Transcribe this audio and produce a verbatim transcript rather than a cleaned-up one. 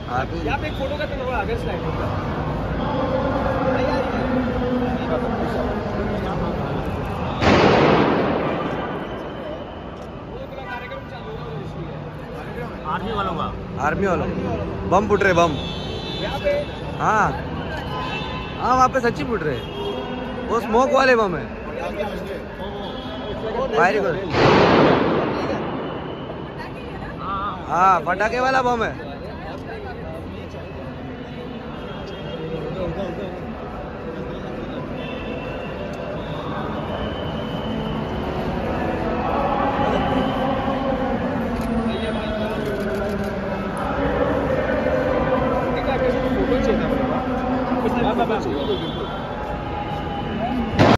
यहाँ पे एक फोटो का तो आगे स्लाइड होगा। आर्मी वालों का आर्मी वालों बम फुट रहे बम। हाँ हाँ वहाँ पे सच्ची फुट रहे, वो स्मोक वाले बम है। फायरिंग हाँ पटाखे वाला बम है।